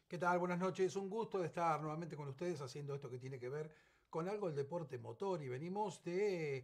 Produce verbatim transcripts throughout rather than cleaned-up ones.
¿Qué tal? Buenas noches. Un gusto de estar nuevamente con ustedes haciendo esto que tiene que ver con algo del deporte motor y venimos de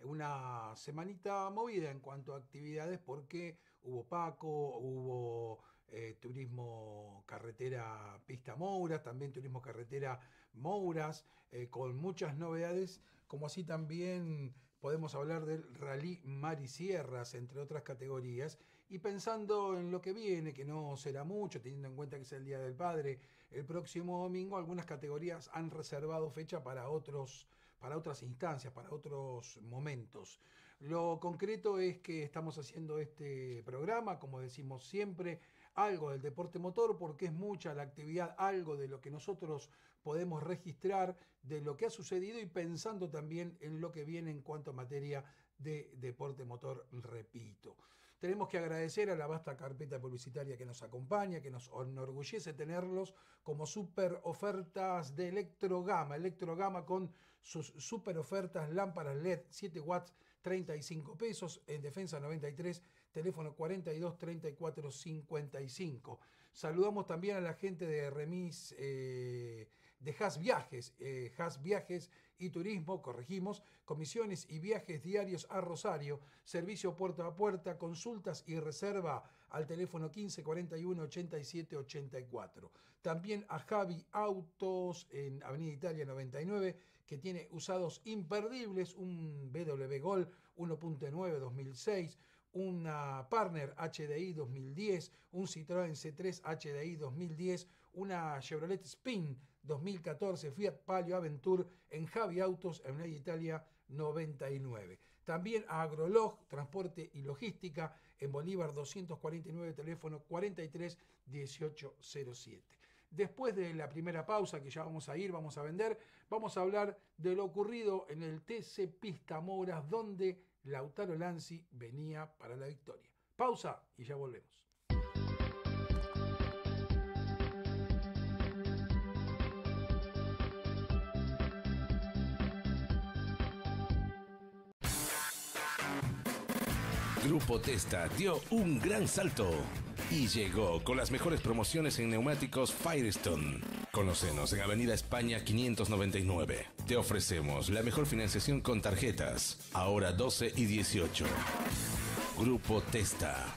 una semanita movida en cuanto a actividades porque hubo Paco, hubo eh, turismo carretera Pista Mouras, también turismo carretera Mouras, eh, con muchas novedades, como así también podemos hablar del Rally Mar y Sierras, entre otras categorías, y pensando en lo que viene, que no será mucho, teniendo en cuenta que es el Día del Padre, el próximo domingo algunas categorías han reservado fecha para otros, para otras instancias, para otros momentos. Lo concreto es que estamos haciendo este programa, como decimos siempre, algo del deporte motor, porque es mucha la actividad, algo de lo que nosotros podemos registrar, de lo que ha sucedido y pensando también en lo que viene en cuanto a materia de deporte motor, repito. Tenemos que agradecer a la vasta carpeta publicitaria que nos acompaña, que nos enorgullece tenerlos como super ofertas de Electrogama. Electrogama con sus super ofertas, lámparas L E D, siete watts, treinta y cinco pesos, en Defensa noventa y tres, teléfono cuarenta y dos, treinta y cuatro, cincuenta y cinco. Saludamos también a la gente de Remis, eh, de Has Viajes, eh, Has Viajes y Turismo, corregimos, comisiones y viajes diarios a Rosario, servicio puerta a puerta, consultas y reserva al teléfono quince cuarenta y uno, ochenta y siete, ochenta y cuatro. También a Javi Autos en Avenida Italia noventa y nueve, que tiene usados imperdibles, un B W Gol uno punto nueve dos mil seis, una Partner H D I dos mil diez, un Citroën C tres H D I dos mil diez, una Chevrolet Spin dos mil catorce, Fiat Palio Aventure en Javi Autos, en Avenida Italia noventa y nueve. También a Agrolog, transporte y logística, en Bolívar doscientos cuarenta y nueve, teléfono cuarenta y tres, dieciocho cero siete. Después de la primera pausa, que ya vamos a ir, vamos a vender, vamos a hablar de lo ocurrido en el T C Pista Mouras, donde Lautaro Lanzi venía para la victoria. Pausa y ya volvemos. Grupo Testa dio un gran salto y llegó con las mejores promociones en neumáticos Firestone. Conócenos en Avenida España quinientos noventa y nueve. Te ofrecemos la mejor financiación con tarjetas, ahora doce y dieciocho. Grupo Testa.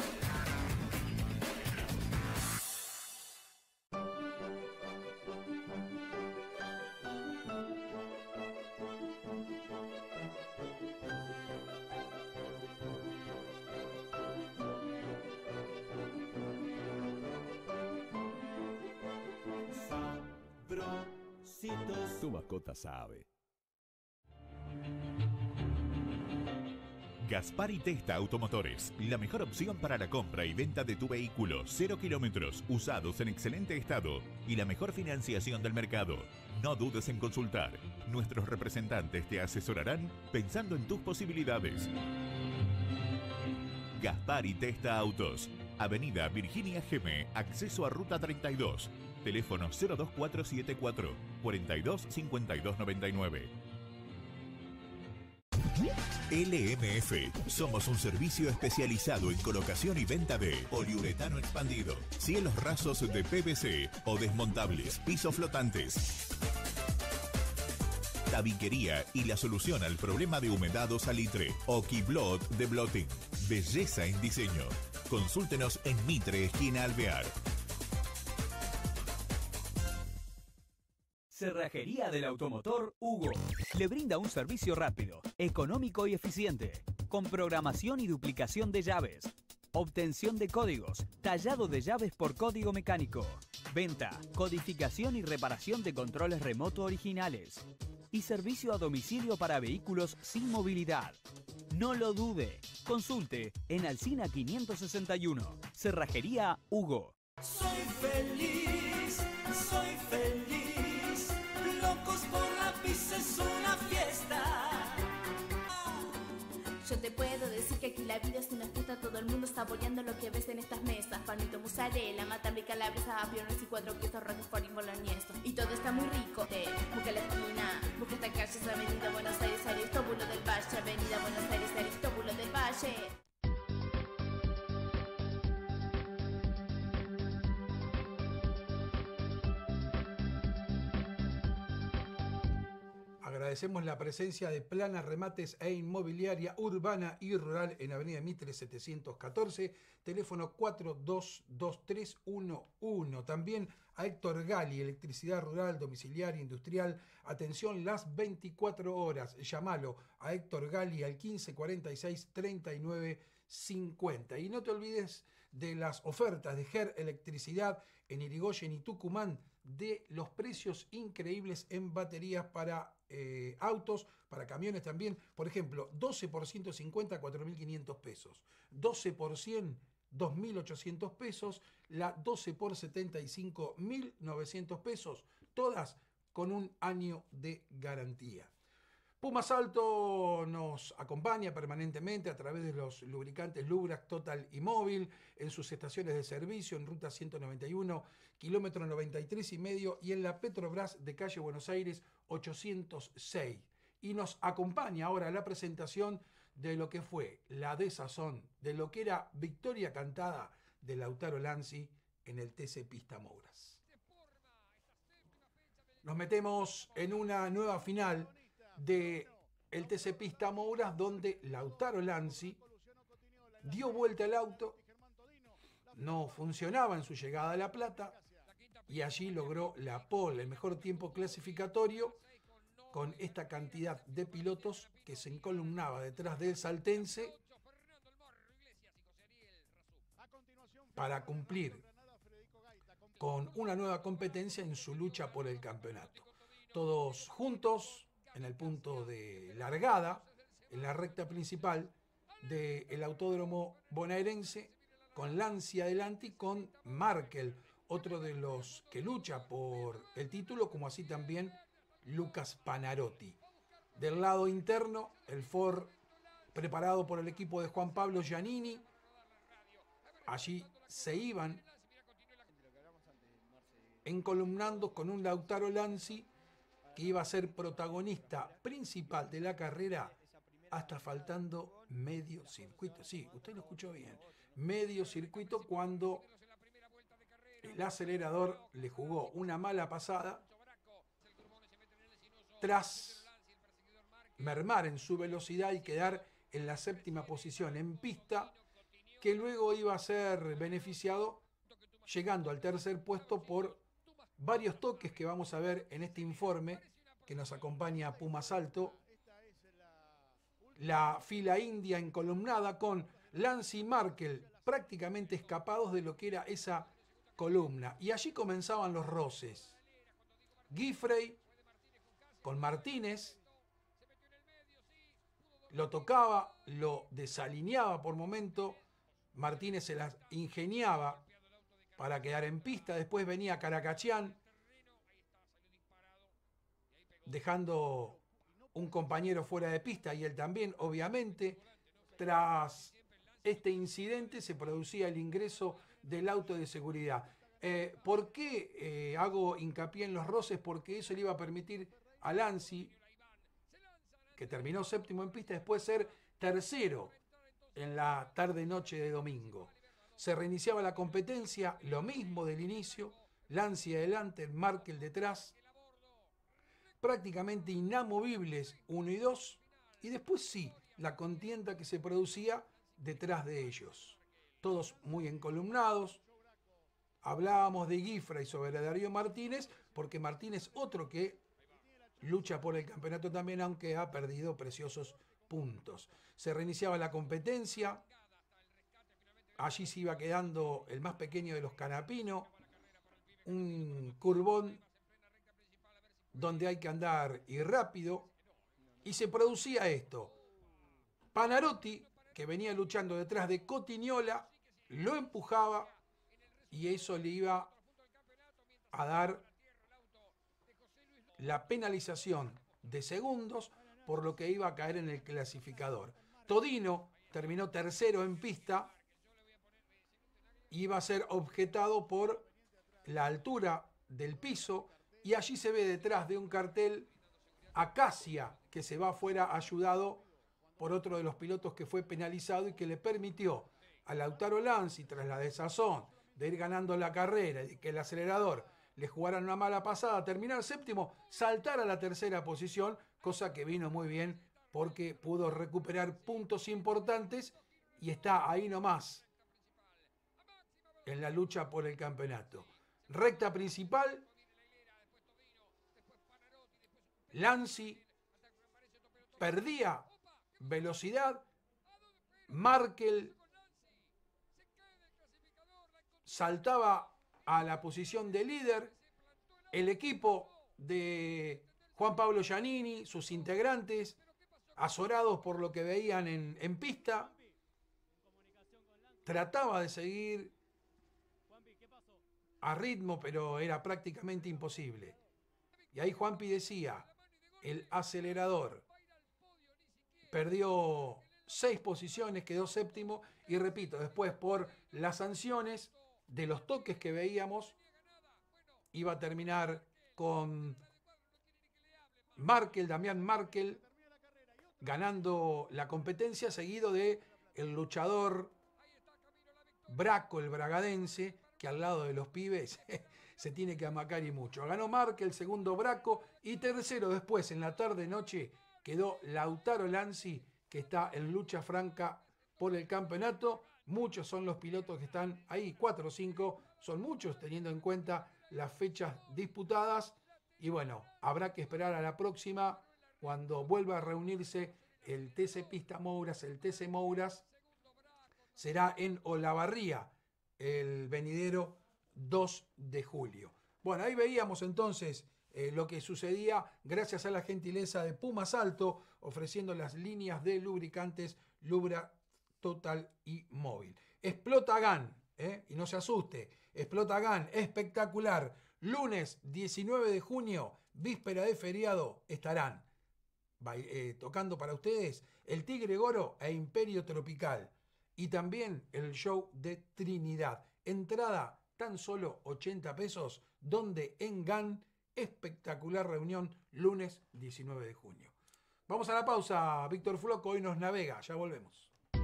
Tu mascota sabe. Gaspar y Testa Automotores, la mejor opción para la compra y venta de tu vehículo, cero kilómetros, usados en excelente estado y la mejor financiación del mercado. No dudes en consultar. Nuestros representantes te asesorarán pensando en tus posibilidades. Gaspar y Testa Autos, Avenida Virginia Geme, acceso a Ruta treinta y dos. Teléfono cero dos cuatro siete cuatro, cuarenta y dos, cincuenta y dos noventa y nueve. L M F. Somos un servicio especializado en colocación y venta de poliuretano expandido, cielos rasos de P V C o desmontables, pisos flotantes, tabiquería y la solución al problema de humedad o salitre. Okiblot de Blotting. Belleza en diseño. Consúltenos en Mitre, esquina Alvear. Cerrajería del Automotor Hugo. Le brinda un servicio rápido, económico y eficiente, con programación y duplicación de llaves, obtención de códigos, tallado de llaves por código mecánico, venta, codificación y reparación de controles remoto originales y servicio a domicilio para vehículos sin movilidad. No lo dude. Consulte en Alsina quinientos sesenta y uno. Cerrajería Hugo. Soy feliz, soy feliz. Locos por la pizza es una fiesta. Yo te puedo decir que aquí la vida es una fiesta. Todo el mundo está boleando lo que ves en estas mesas. Panito, mozzarella, matambre, calabresa, aviones y cuatro quesos, roquefort y boloñeso. Y todo está muy rico. Te busca la esquina, busca esta calle, es Avenida Buenos Aires, Aristóbulo del Valle. Avenida Buenos Aires, Aristóbulo del Valle. Agradecemos la presencia de Plana Remates e Inmobiliaria Urbana y Rural en Avenida Mitre setecientos catorce, teléfono cuatro dos dos tres uno uno. También a Héctor Gali, electricidad rural, domiciliaria, industrial, atención las veinticuatro horas. Llámalo a Héctor Gali al quince cuarenta y seis treinta y nueve cincuenta. Y no te olvides de las ofertas de Ger Electricidad en Irigoyen y Tucumán, de los precios increíbles en baterías para eh, autos, para camiones también. Por ejemplo, doce por ciento cincuenta, cuatro mil quinientos pesos. doce por ciento, dos mil ochocientos pesos. La doce por setenta y cinco, mil novecientos pesos. Todas con un año de garantía. Pumasalto nos acompaña permanentemente a través de los lubricantes Lubrac, Total y Móvil en sus estaciones de servicio en ruta ciento noventa y uno, kilómetro noventa y tres y medio, y en la Petrobras de calle Buenos Aires ochocientos seis. Y nos acompaña ahora la presentación de lo que fue la desazón, de lo que era victoria cantada de Lautaro Lanzi en el T C Pista Mouras. Nos metemos en una nueva final de el T C Pista Mouras, donde Lautaro Lanzi dio vuelta al auto, no funcionaba en su llegada a La Plata y allí logró la pole, el mejor tiempo clasificatorio, con esta cantidad de pilotos que se encolumnaba detrás del saltense para cumplir con una nueva competencia en su lucha por el campeonato. Todos juntos en el punto de largada, en la recta principal del autódromo bonaerense, con Lanzi adelante y con Markel, otro de los que lucha por el título, como así también Lucas Panarotti. Del lado interno, el Ford preparado por el equipo de Juan Pablo Giannini. Allí se iban encolumnando con un Lautaro Lanzi que iba a ser protagonista principal de la carrera hasta faltando medio circuito. Sí, usted lo escuchó bien. Medio circuito, cuando el acelerador le jugó una mala pasada tras mermar en su velocidad y quedar en la séptima posición en pista, que luego iba a ser beneficiado llegando al tercer puesto por varios toques que vamos a ver en este informe que nos acompaña Pumasalto. La fila india encolumnada con Lanzi y Markel prácticamente escapados de lo que era esa columna. Y allí comenzaban los roces. Giffrey con Martínez lo tocaba, lo desalineaba por momento. Martínez se las ingeniaba para quedar en pista. Después venía Caracachán, dejando un compañero fuera de pista y él también, obviamente. Tras este incidente se producía el ingreso del auto de seguridad. Eh, ¿Por qué eh, hago hincapié en los roces? Porque eso le iba a permitir a Lanzi, que terminó séptimo en pista, después ser tercero en la tarde-noche de domingo. Se reiniciaba la competencia, lo mismo del inicio, Lanzi adelante, Markel detrás, prácticamente inamovibles uno y dos, y después sí, la contienda que se producía detrás de ellos. Todos muy encolumnados. Hablábamos de Giffrey sobre Darío Martínez, porque Martínez otro que lucha por el campeonato también, aunque ha perdido preciosos puntos. Se reiniciaba la competencia. Allí se iba quedando el más pequeño de los Canapino, un curvón donde hay que andar y rápido, y se producía esto. Panarotti, que venía luchando detrás de Cotignola, lo empujaba y eso le iba a dar la penalización de segundos, por lo que iba a caer en el clasificador. Todino terminó tercero en pista, iba a ser objetado por la altura del piso, y allí se ve detrás de un cartel Acacia, que se va afuera ayudado por otro de los pilotos que fue penalizado y que le permitió a Lautaro Lanzi, tras la desazón de ir ganando la carrera y que el acelerador le jugara una mala pasada, terminar séptimo, saltar a la tercera posición cosa que vino muy bien porque pudo recuperar puntos importantes y está ahí nomás en la lucha por el campeonato. Recta principal, Lanzi perdía velocidad, Markel saltaba a la posición de líder, el equipo de Juan Pablo Giannini, sus integrantes, azorados por lo que veían en, en pista, trataba de seguir a ritmo, pero era prácticamente imposible. Y ahí Juanpi decía, el acelerador perdió seis posiciones, quedó séptimo, y repito, después por las sanciones de los toques que veíamos, iba a terminar con Markel, Damián Markel, ganando la competencia, seguido de el luchador Braco, el bragadense, que al lado de los pibes se tiene que amacar y mucho. Ganó Markel, segundo Braco, y tercero después, en la tarde-noche, quedó Lautaro Lanzi, que está en lucha franca por el campeonato. Muchos son los pilotos que están ahí, cuatro o cinco, son muchos teniendo en cuenta las fechas disputadas. Y bueno, habrá que esperar a la próxima, cuando vuelva a reunirse el T C Pista Mouras, el T C Mouras, será en Olavarría, el venidero dos de julio. Bueno, ahí veíamos entonces eh, lo que sucedía gracias a la gentileza de Puma Salto, ofreciendo las líneas de lubricantes Lubra Total y Móvil. Explota Gun, ¿eh? Y no se asuste, Explota Gun, espectacular. Lunes diecinueve de junio, víspera de feriado, estarán eh, tocando para ustedes el Tigre Goro e Imperio Tropical. Y también el show de Trinidad. Entrada tan solo ochenta pesos, donde en Gun, espectacular reunión, lunes diecinueve de junio. Vamos a la pausa, Víctor Floco hoy nos navega, ya volvemos.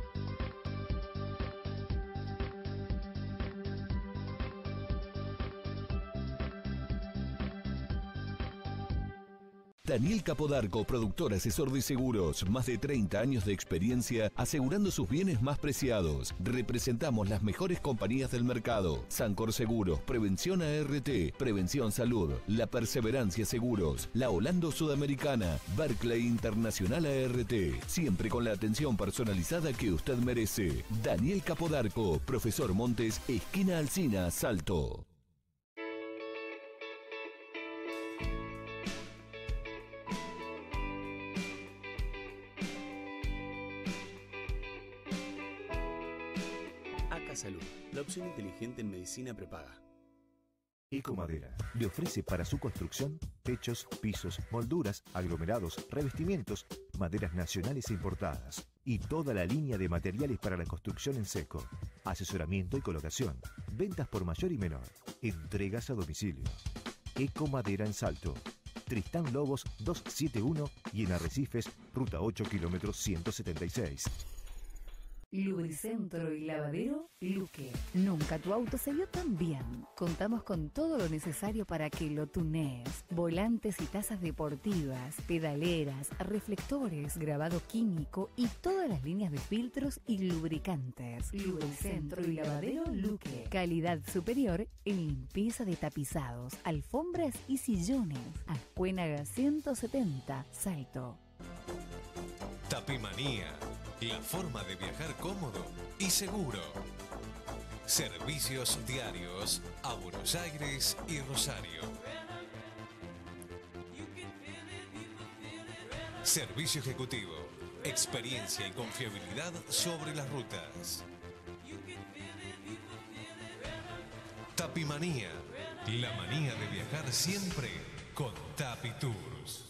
Daniel Capodarco, productor asesor de seguros, más de treinta años de experiencia asegurando sus bienes más preciados. Representamos las mejores compañías del mercado: Sancor Seguros, Prevención A R T, Prevención Salud, La Perseverancia Seguros, La Holando Sudamericana, Berkeley Internacional A R T, siempre con la atención personalizada que usted merece. Daniel Capodarco, Profesor Montes, esquina Alsina, Salto. Salud, la opción inteligente en medicina prepaga. Ecomadera le ofrece para su construcción techos, pisos, molduras, aglomerados, revestimientos, maderas nacionales e importadas y toda la línea de materiales para la construcción en seco, asesoramiento y colocación, ventas por mayor y menor, entregas a domicilio. Ecomadera en Salto, Tristán Lobos doscientos setenta y uno y en Arrecifes, ruta ocho, kilómetros ciento setenta y seis. Lubricentro y lavadero Luque. Nunca tu auto se vio tan bien. Contamos con todo lo necesario para que lo tunees. Volantes y tazas deportivas, pedaleras, reflectores, grabado químico y todas las líneas de filtros y lubricantes. Lubricentro y lavadero Luque. Calidad superior en limpieza de tapizados, alfombras y sillones. Ascuénaga ciento setenta, Salto. Tapimanía, la forma de viajar cómodo y seguro. Servicios diarios a Buenos Aires y Rosario. Servicio ejecutivo, experiencia y confiabilidad sobre las rutas. Tapimanía, la manía de viajar siempre con Tapi Tours.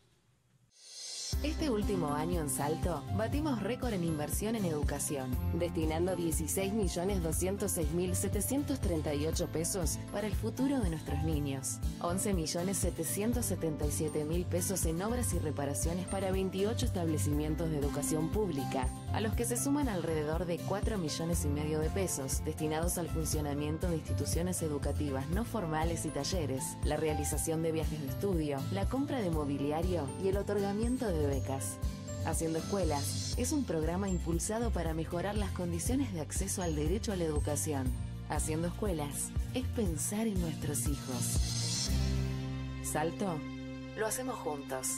Este último año en Salto, batimos récord en inversión en educación, destinando dieciséis millones doscientos seis mil setecientos treinta y ocho pesos para el futuro de nuestros niños, once millones setecientos setenta y siete mil pesos en obras y reparaciones para veintiocho establecimientos de educación pública, a los que se suman alrededor de cuatro millones y medio de pesos destinados al funcionamiento de instituciones educativas no formales y talleres, la realización de viajes de estudio, la compra de mobiliario y el otorgamiento de becas. Haciendo Escuelas es un programa impulsado para mejorar las condiciones de acceso al derecho a la educación. Haciendo Escuelas es pensar en nuestros hijos. Salto, lo hacemos juntos.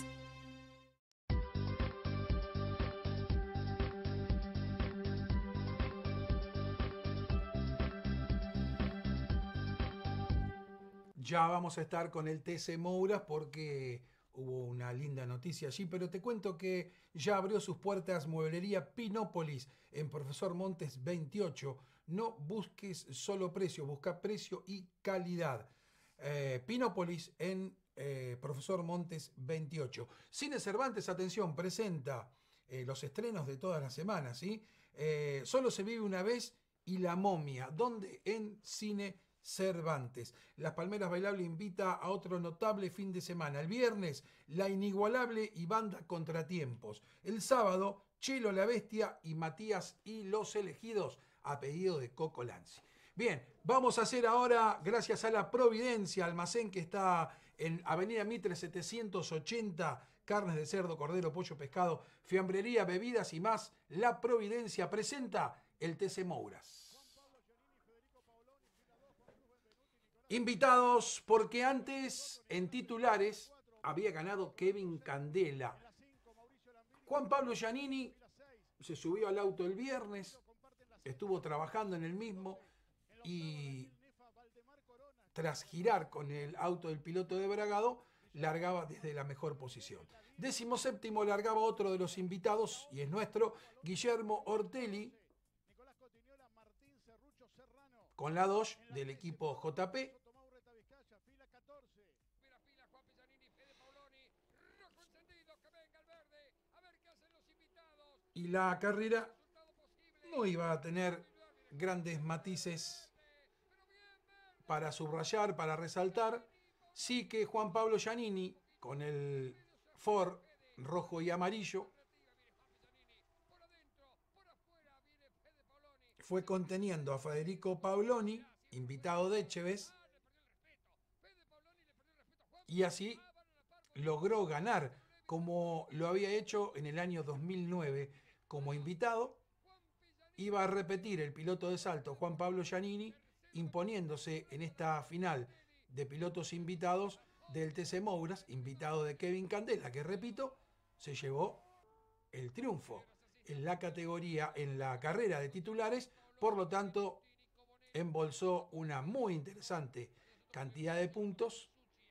Ya vamos a estar con el T C Mouras porque hubo una linda noticia allí, pero te cuento que ya abrió sus puertas Mueblería Pinópolis en Profesor Montes veintiocho. No busques solo precio, busca precio y calidad. Eh, Pinópolis en eh, Profesor Montes veintiocho. Cine Cervantes, atención, presenta eh, los estrenos de todas las semanas, ¿sí? Eh, Solo se vive una vez y La Momia, donde en Cine Cervantes. Las Palmeras Bailable invita a otro notable fin de semana. El viernes, La Inigualable y Banda Contratiempos. El sábado, Chelo la Bestia y Matías y los Elegidos, a pedido de Coco Lanzi. Bien, vamos a hacer ahora, gracias a la Providencia, almacén que está en Avenida Mitre setecientos ochenta, carnes de cerdo, cordero, pollo, pescado, fiambrería, bebidas y más. La Providencia presenta el T C Mouras. Invitados, porque antes en titulares había ganado Kevin Candela. Juan Pablo Giannini se subió al auto el viernes, estuvo trabajando en el mismo y tras girar con el auto del piloto de Bragado, largaba desde la mejor posición. Décimo séptimo largaba otro de los invitados, y es nuestro, Guillermo Ortelli, con la Dodge del equipo J P. Y la carrera no iba a tener grandes matices para subrayar, para resaltar. Sí que Juan Pablo Giannini, con el Ford rojo y amarillo, fue conteniendo a Federico Paoloni, invitado de Echeves, y así logró ganar, como lo había hecho en el año dos mil nueve como invitado. Iba a repetir el piloto de salto Juan Pablo Giannini, imponiéndose en esta final de pilotos invitados del T C Mouras, invitado de Kevin Candela, que repito, se llevó el triunfo en la categoría, en la carrera de titulares. Por lo tanto, embolsó una muy interesante cantidad de puntos,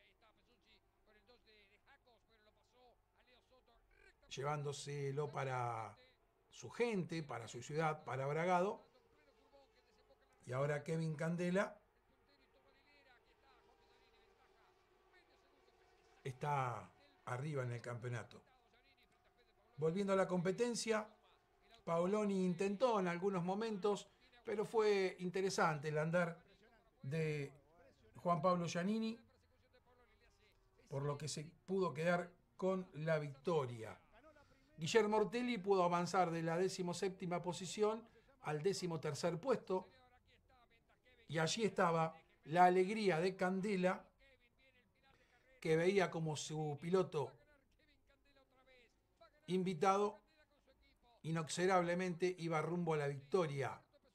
llevándoselo para su gente, para su ciudad, para Bragado. Y ahora Kevin Candela está arriba en el campeonato. Volviendo a la competencia, Paoloni intentó en algunos momentos, pero fue interesante el andar de Juan Pablo Giannini, por lo que se pudo quedar con la victoria. Guillermo Ortelli pudo avanzar de la decimoséptima posición al decimotercer puesto, y allí estaba la alegría de Candela, que veía como su piloto invitado inexorablemente iba rumbo a la victoria.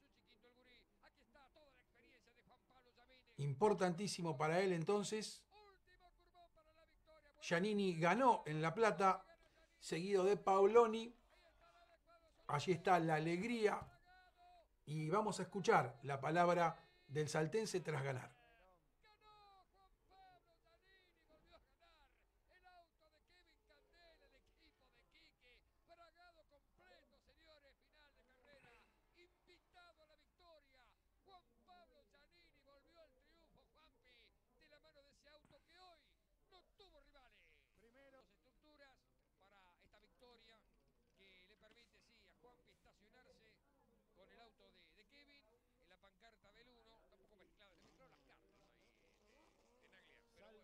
Importantísimo para él entonces. Giannini ganó en La Plata, seguido de Paoloni. Allí está la alegría, y vamos a escuchar la palabra del saltense tras ganar.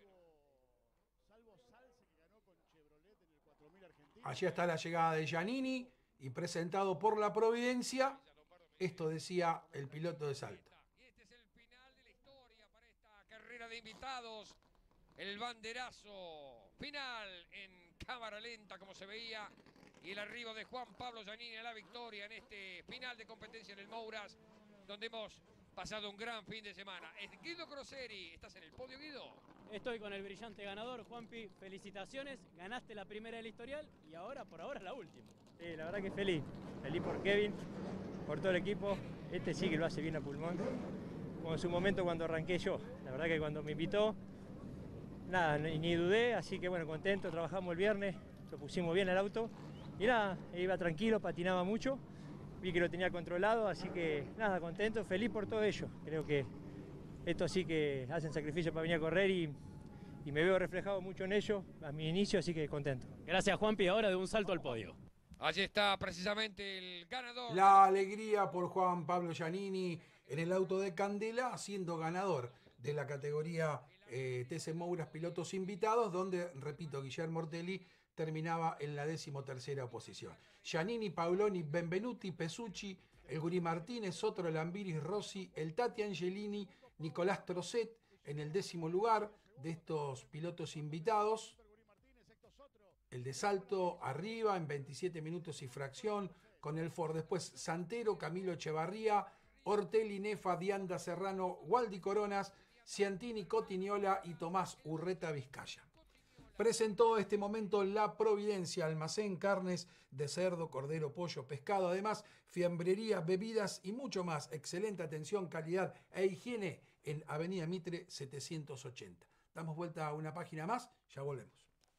Allí está la llegada de Giannini y presentado por la Providencia. Esto decía el piloto de Salto. Y este es el final de la historia para esta carrera de invitados. El banderazo final en cámara lenta, como se veía, y el arribo de Juan Pablo Giannini a la victoria en este final de competencia en el Mouras, donde hemos pasado un gran fin de semana. Guido Croseri, ¿estás en el podio, Guido? Estoy con el brillante ganador, Juanpi. Felicitaciones, ganaste la primera del historial y ahora, por ahora, la última. Sí, la verdad que feliz. Feliz por Kevin, por todo el equipo. Este sí que lo hace bien a pulmón. Como en su momento cuando arranqué yo. La verdad que cuando me invitó, nada, ni, ni dudé. Así que bueno, contento. Trabajamos el viernes, lo pusimos bien el auto. Y nada, iba tranquilo, patinaba mucho. Vi que lo tenía controlado, así que nada, contento, feliz por todo ello. Creo que esto sí que hacen sacrificio para venir a correr y, y me veo reflejado mucho en ello a mi inicio, así que contento. Gracias, Juanpi. Ahora de un salto al podio. Allí está precisamente el ganador. La alegría por Juan Pablo Giannini en el auto de Candela, siendo ganador de la categoría eh, T C Mouras Pilotos Invitados, donde, repito, Guillermo Ortelli terminaba en la decimotercera posición. Giannini, Paoloni, Benvenuti, Pesucci, el Gurí Martínez, otro Lambiris, Rossi, el Tati Angelini, Nicolás Trocet en el décimo lugar de estos pilotos invitados. El de Salto arriba en veintisiete minutos y fracción con el Ford. Después Santero, Camilo Echevarría, Ortelli, Nefa, Dianda Serrano, Waldi Coronas, Ciantini, Cotignola y Tomás Urreta Vizcaya. Presentó este momento la Providencia, almacén, carnes de cerdo, cordero, pollo, pescado, además fiambrería, bebidas y mucho más. Excelente atención, calidad e higiene en Avenida Mitre setecientos ochenta. Damos vuelta a una página más, ya volvemos.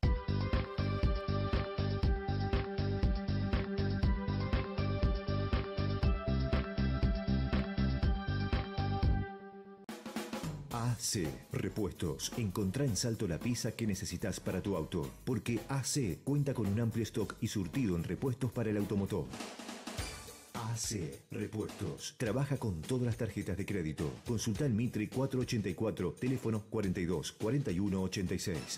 A C Repuestos. Encontrá en Salto la pieza que necesitas para tu auto, porque A C cuenta con un amplio stock y surtido en repuestos para el automotor. A C Repuestos. Trabaja con todas las tarjetas de crédito. Consulta el Mitre cuatrocientos ochenta y cuatro, teléfono cuarenta y dos, cuarenta y uno, ochenta y seis.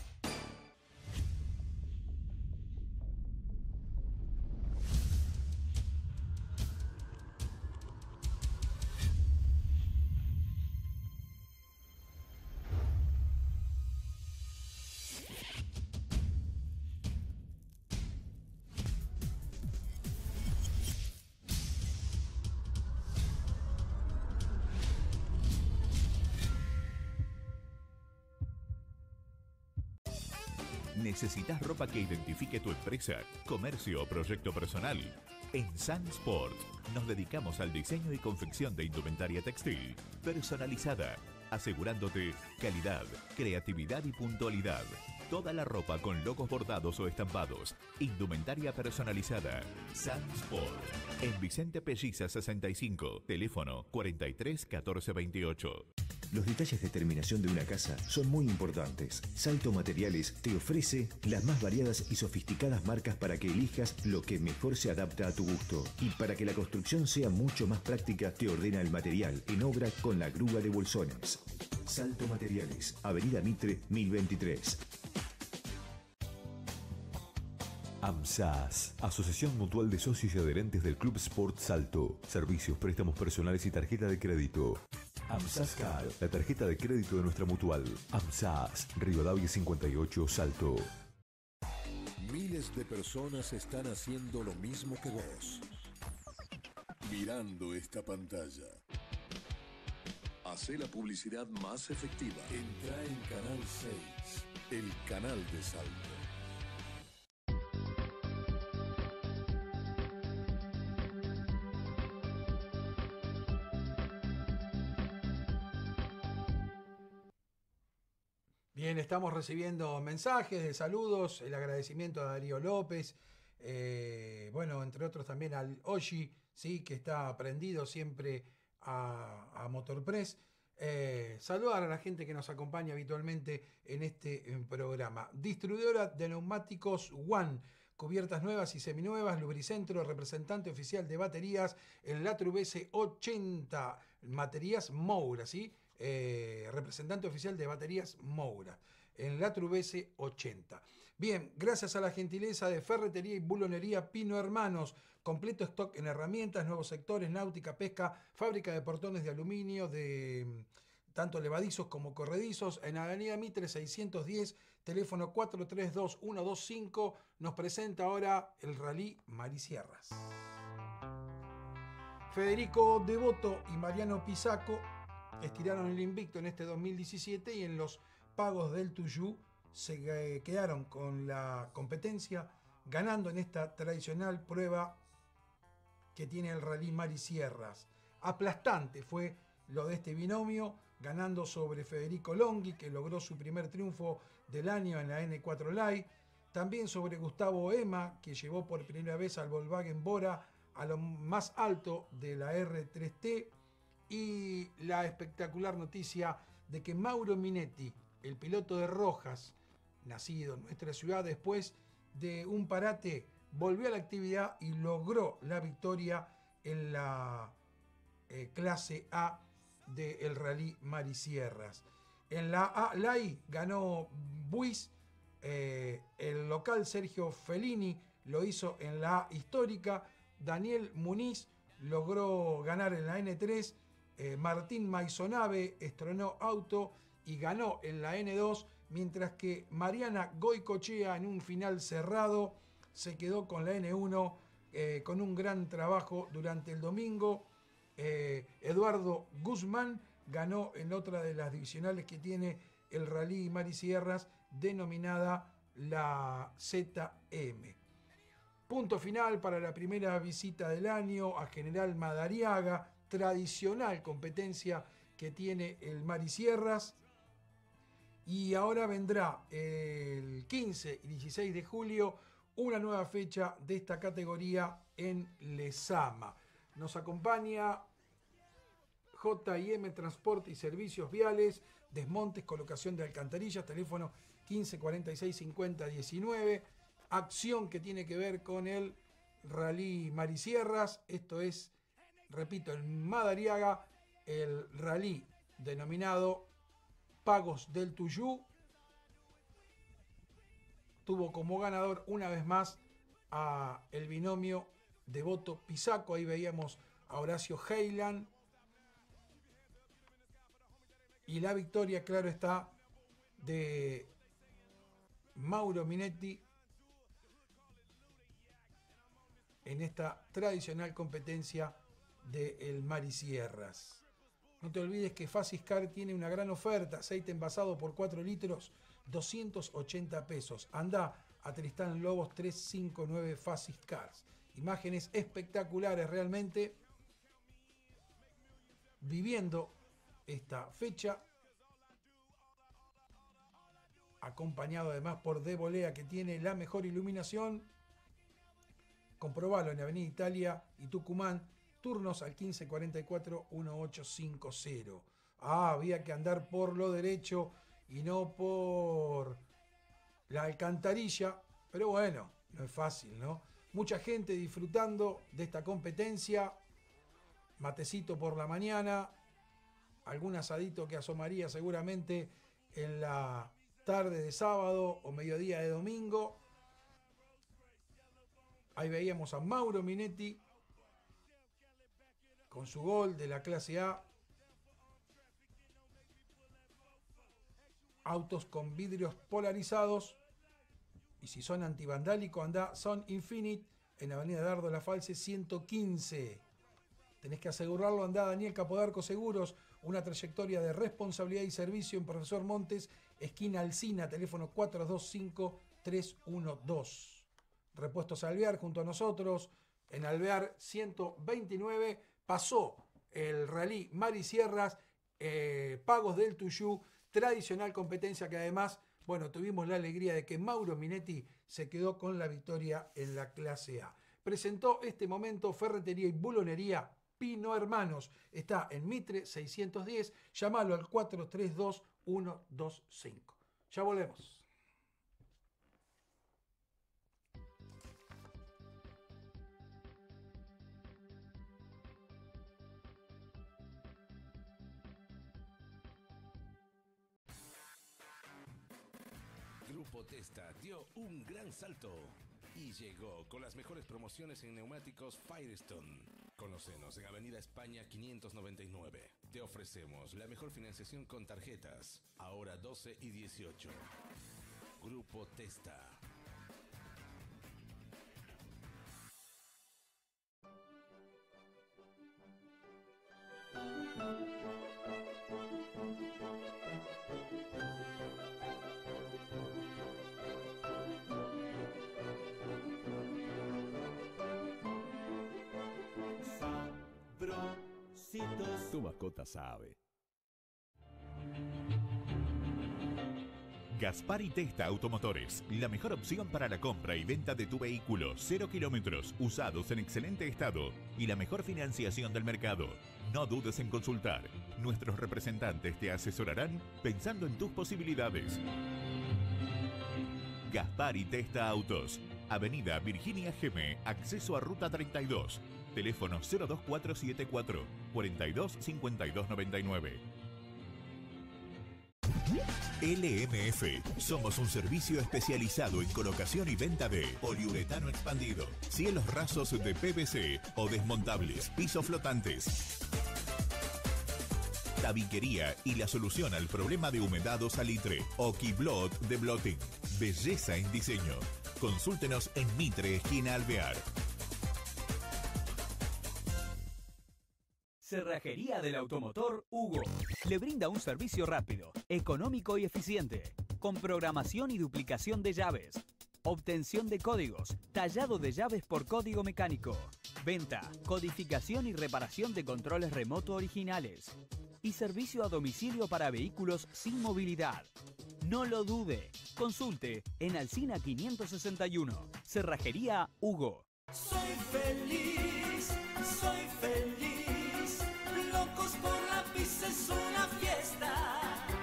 ¿Necesitas ropa que identifique tu empresa, comercio o proyecto personal? En Sunsport nos dedicamos al diseño y confección de indumentaria textil personalizada, asegurándote calidad, creatividad y puntualidad. Toda la ropa con logos bordados o estampados. Indumentaria personalizada. Sunsport. En Vicente Pelliza sesenta y cinco. Teléfono cuarenta y tres, catorce, veintiocho. Los detalles de terminación de una casa son muy importantes. Salto Materiales te ofrece las más variadas y sofisticadas marcas para que elijas lo que mejor se adapta a tu gusto. Y para que la construcción sea mucho más práctica, te ordena el material en obra con la grúa de bolsones. Salto Materiales, Avenida Mitre mil veintitrés. AMSAS, Asociación Mutual de Socios y Adherentes del Club Sport Salto. Servicios, préstamos personales y tarjeta de crédito. AMSAS Card, la tarjeta de crédito de nuestra mutual. AMSAS, Rivadavia cincuenta y ocho, Salto. Miles de personas están haciendo lo mismo que vos. Mirando esta pantalla. Hacé la publicidad más efectiva. Entra en Canal seis, el canal de Salto. Bien, estamos recibiendo mensajes de saludos, el agradecimiento a Darío López, eh, bueno, entre otros también al Oshi, ¿sí? Que está prendido siempre a, a Motorpress. Eh, saludar a la gente que nos acompaña habitualmente en este en programa. Distribuidora de neumáticos One, cubiertas nuevas y seminuevas, Lubricentro, representante oficial de baterías, el Latru B S ochenta, baterías Moura, ¿sí? Eh, representante oficial de baterías Moura, en Latru B S ochenta. Bien, gracias a la gentileza de Ferretería y Bulonería Pino Hermanos, completo stock en herramientas, nuevos sectores, náutica, pesca, fábrica de portones de aluminio, de tanto levadizos como corredizos, en Avenida Mitre seiscientos diez, teléfono cuatro tres dos uno dos cinco, nos presenta ahora el Rally Marisierras. Federico Devoto y Mariano Pisaco estiraron el invicto en este dos mil diecisiete y en los pagos del Tuyú se quedaron con la competencia, ganando en esta tradicional prueba que tiene el Rally Marisierras. Aplastante fue lo de este binomio, ganando sobre Federico Longhi, que logró su primer triunfo del año en la N cuatro Live, también sobre Gustavo Ema, que llevó por primera vez al Volkswagen Bora a lo más alto de la R tres T, y la espectacular noticia de que Mauro Minetti, el piloto de Rojas, nacido en nuestra ciudad, después de un parate, volvió a la actividad y logró la victoria en la eh, clase A del Rally Marisierras. En la A Live ganó Buis, eh, el local Sergio Fellini lo hizo en la A histórica, Daniel Muniz logró ganar en la N tres, eh, Martín Maisonave estrenó auto y ganó en la N dos, mientras que Mariana Goicochea en un final cerrado se quedó con la N uno eh, con un gran trabajo durante el domingo. Eh, Eduardo Guzmán ganó en otra de las divisionales que tiene el Rally Marisierras, denominada la Z M. Punto final para la primera visita del año a General Madariaga, tradicional competencia que tiene el Marisierras. Y ahora vendrá el quince y dieciséis de julio una nueva fecha de esta categoría en Lezama. Nos acompaña J y M Transporte y Servicios Viales, desmontes, colocación de alcantarillas, teléfono quince cuarenta y seis cincuenta diecinueve. Acción que tiene que ver con el Rally Marisierras. Esto es, repito, en Madariaga, el rally denominado Pagos del Tuyú. Tuvo como ganador una vez más a el binomio Devoto Pisaco. Ahí veíamos a Horacio Heiland. Y la victoria, claro está, de Mauro Minetti en esta tradicional competencia del Marisierras. No te olvides que Faciscar tiene una gran oferta. Aceite envasado por cuatro litros, doscientos ochenta pesos. Anda a Tristán Lobos trescientos cincuenta y nueve Faciscars. Imágenes espectaculares realmente. Viviendo esta fecha. Acompañado además por De Bolea, que tiene la mejor iluminación. Comprobalo en Avenida Italia y Tucumán. Turnos al quince cuarenta y cuatro dieciocho cincuenta. Ah, había que andar por lo derecho y no por la alcantarilla. Pero bueno, no es fácil, ¿no? Mucha gente disfrutando de esta competencia. Matecito por la mañana. Algún asadito que asomaría seguramente en la tarde de sábado o mediodía de domingo. Ahí veíamos a Mauro Minetti con su gol de la clase A. Autos con vidrios polarizados. Y si son antivandálicos, anda Son Infinite en Avenida Dardo La Falce ciento quince. Tenés que asegurarlo, anda Daniel Capodarco Seguros. Una trayectoria de responsabilidad y servicio en Profesor Montes, esquina Alsina, teléfono cuatro dos cinco tres uno dos. Repuestos Alvear junto a nosotros. En Alvear ciento veintinueve pasó el Rally Marisierras, eh, Pagos del Tuyú, tradicional competencia que además, bueno, tuvimos la alegría de que Mauro Minetti se quedó con la victoria en la clase A. Presentó este momento Ferretería y Bulonería Pino Hermanos. Está en Mitre seiscientos diez. Llámalo al cuatro tres dos uno dos cinco. Ya volvemos. Grupo Testa dio un gran salto y llegó con las mejores promociones en neumáticos Firestone. Conócenos en Avenida España quinientos noventa y nueve. Te ofrecemos la mejor financiación con tarjetas, ahora doce y dieciocho. Grupo Testa. Tu mascota sabe. Gaspar y Testa Automotores, la mejor opción para la compra y venta de tu vehículo, cero kilómetros, usados en excelente estado y la mejor financiación del mercado. No dudes en consultar. Nuestros representantes te asesorarán pensando en tus posibilidades. Gaspar y Testa Autos, Avenida Virginia Geme, acceso a Ruta treinta y dos. Teléfono cero dos cuatro siete cuatro, cuarenta y dos, cincuenta y dos noventa y nueve. L M F. Somos un servicio especializado en colocación y venta de poliuretano expandido, cielos rasos de P V C o desmontables, pisos flotantes, tabiquería y la solución al problema de humedad o salitre. Okiblot de Blotting. Belleza en diseño. Consúltenos en Mitre, esquina Alvear. Cerrajería del Automotor Hugo. Le brinda un servicio rápido, económico y eficiente, con programación y duplicación de llaves, obtención de códigos, tallado de llaves por código mecánico, venta, codificación y reparación de controles remoto originales y servicio a domicilio para vehículos sin movilidad. No lo dude. Consulte en Alsina quinientos sesenta y uno. Cerrajería Hugo. Soy feliz, soy feliz. Locos por la pizza es una fiesta.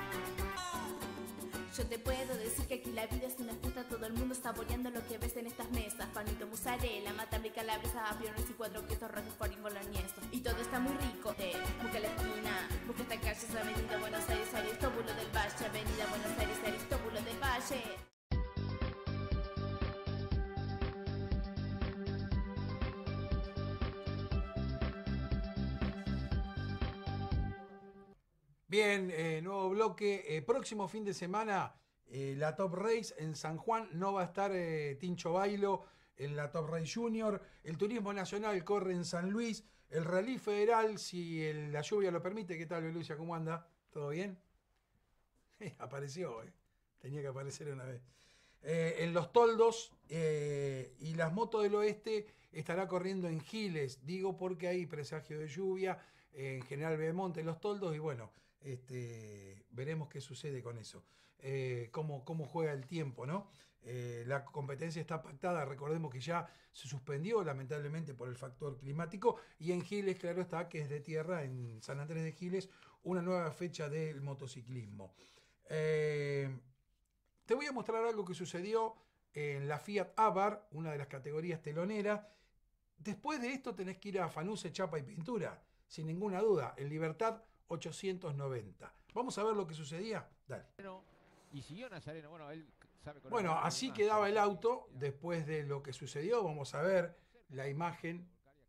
Yo te puedo decir que aquí la vida es una fiesta. Todo el mundo saboreando lo que ves en estas mesas. Panito, mozzarella, matambre, calabresa, aviones y cuatro quesos, roquefort y boloñeso. Y todo está muy rico. Te busca la esquina, busca esta calle, es Avenida Buenos Aires, Aristóbulo del Valle. Avenida Buenos Aires, Aristóbulo del Valle. Bien, eh, nuevo bloque. Eh, próximo fin de semana, eh, la Top Race en San Juan. No va a estar eh, Tincho Bailo en la Top Race Junior. El Turismo Nacional corre en San Luis. El Rally Federal, si el, la lluvia lo permite. ¿Qué tal, Lucia? ¿Cómo anda? ¿Todo bien? Apareció, eh. Tenía que aparecer una vez. Eh, en Los Toldos eh, y las Motos del Oeste estará corriendo en Giles. Digo porque hay presagio de lluvia. Eh, en General Belmonte, en Los Toldos. Y bueno, Este, veremos qué sucede con eso, eh, cómo, cómo juega el tiempo, ¿no? Eh, la competencia está pactada, recordemos que ya se suspendió lamentablemente por el factor climático, y en Giles, claro está, que es de tierra, en San Andrés de Giles, una nueva fecha del motociclismo. Eh, te voy a mostrar algo que sucedió en la Fiat Abarth, una de las categorías teloneras. Después de esto tenés que ir a Fanuse, Chapa y Pintura, sin ninguna duda, en Libertad ochocientos noventa. Vamos a ver lo que sucedía. Dale. Y siguió Nazareno. Bueno, él sabe con bueno, así quedaba el auto después de lo que sucedió. Vamos a ver la imagen.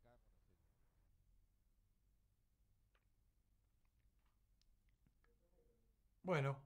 Bueno.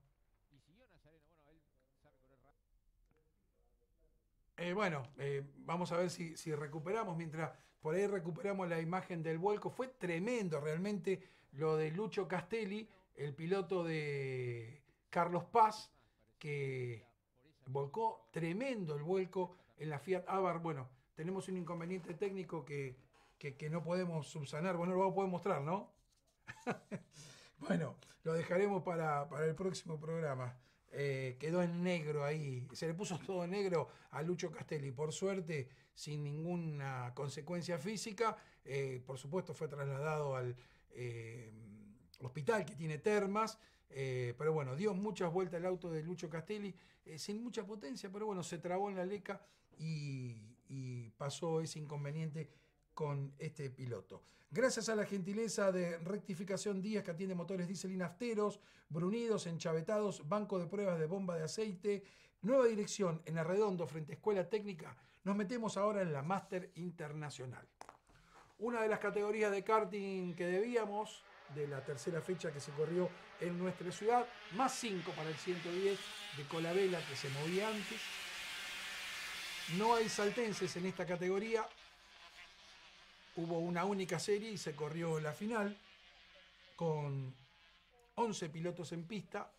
Eh, bueno, eh, vamos a ver si, si recuperamos, mientras por ahí recuperamos la imagen del vuelco. Fue tremendo realmente lo de Lucho Castelli, el piloto de Carlos Paz, que volcó tremendo el vuelco en la Fiat Abarth. Bueno, tenemos un inconveniente técnico que, que, que no podemos subsanar. Bueno, lo vamos a poder mostrar, ¿no? Bueno, lo dejaremos para, para el próximo programa. Eh, quedó en negro ahí, se le puso todo negro a Lucho Castelli, por suerte sin ninguna consecuencia física. Eh, por supuesto fue trasladado al eh, hospital que tiene Termas, eh, pero bueno, dio muchas vueltas el auto de Lucho Castelli, eh, sin mucha potencia, pero bueno, se trabó en la leca y, y pasó ese inconveniente con este piloto. Gracias a la gentileza de Rectificación Díaz, que atiende motores diésel y nafteros, brunidos, enchavetados, banco de pruebas de bomba de aceite, nueva dirección en Arredondo frente a Escuela Técnica. Nos metemos ahora en la Máster Internacional. Una de las categorías de karting que debíamos, de la tercera fecha que se corrió en nuestra ciudad, más cinco para el ciento diez de Colabela que se movía antes. No hay saltenses en esta categoría. Hubo una única serie y se corrió la final con once pilotos en pista.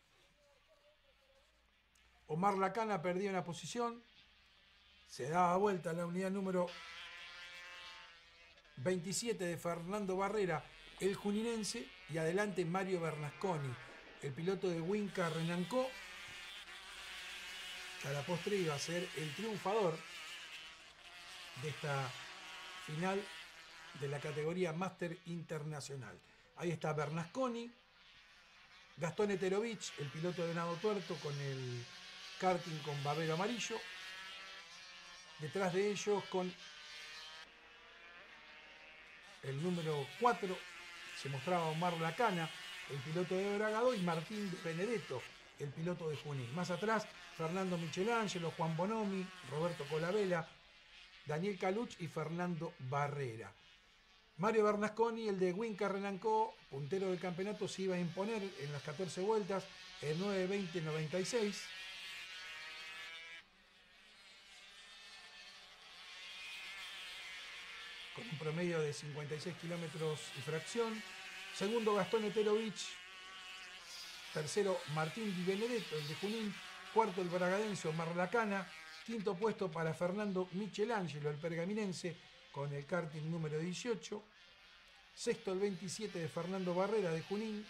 Omar Lacana perdía una posición. Se daba vuelta la unidad número veintisiete de Fernando Barrera, el juninense, y adelante Mario Bernasconi, el piloto de Winca Renancó, que a la postre iba a ser el triunfador de esta final de la categoría Máster Internacional. Ahí está Bernasconi, Gastón Eterovich, el piloto de Venado Tuerto, con el karting con babero amarillo. Detrás de ellos, con el número cuatro, se mostraba Omar Lacana, el piloto de Bragado, y Martín Benedetto, el piloto de Junín. Más atrás, Fernando Michelangelo, Juan Bonomi, Roberto Colabela, Daniel Caluch y Fernando Barrera. Mario Bernasconi, el de Winca Renancó, puntero del campeonato, se iba a imponer en las catorce vueltas en nueve veinte noventa y seis. Con un promedio de cincuenta y seis kilómetros y fracción. Segundo, Gastón Eterovich. Tercero, Martín Di Benedetto, el de Junín. Cuarto, el bragadense Omar Lacana. Quinto puesto para Fernando Michelangelo, el pergaminense, con el karting número dieciocho. Sexto, el veintisiete de Fernando Barrera, de Junín.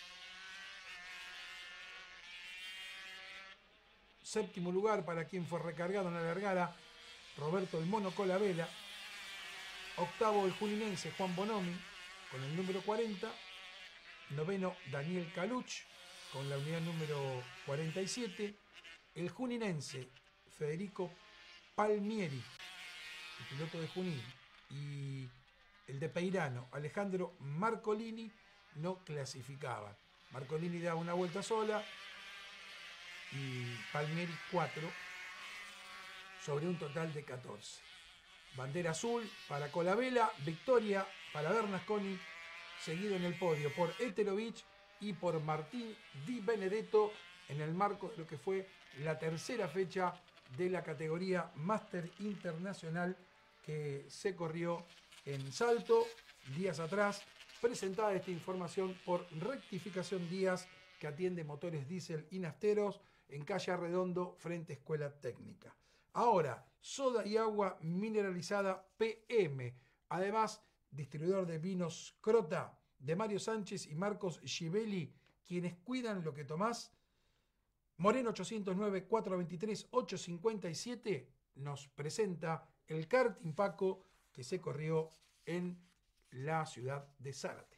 Séptimo lugar para quien fue recargado en la largada, Roberto el Mono Colabela. Octavo, el juninense Juan Bonomi, con el número cuarenta. Noveno, Daniel Caluch, con la unidad número cuarenta y siete. El juninense Federico Palmieri, el piloto de Junín, y el de Peirano, Alejandro Marcolini, no clasificaban. Marcolini daba una vuelta sola y Palmieri cuatro, sobre un total de catorce. Bandera azul para Colabela, victoria para Bernasconi, seguido en el podio por Eterovich y por Martín Di Benedetto, en el marco de lo que fue la tercera fecha de la categoría Máster Internacional que se corrió en Salto días atrás. Presentada esta información por Rectificación Díaz, que atiende motores diésel y nafteros en calle Arredondo frente a Escuela Técnica. Ahora, soda y agua mineralizada P M. Además, distribuidor de vinos Crota, de Mario Sánchez y Marcos Givelli, quienes cuidan lo que tomás. Moreno ochocientos nueve, cuatrocientos veintitrés, ochocientos cincuenta y siete nos presenta el karting Paco que se corrió en la ciudad de Zárate.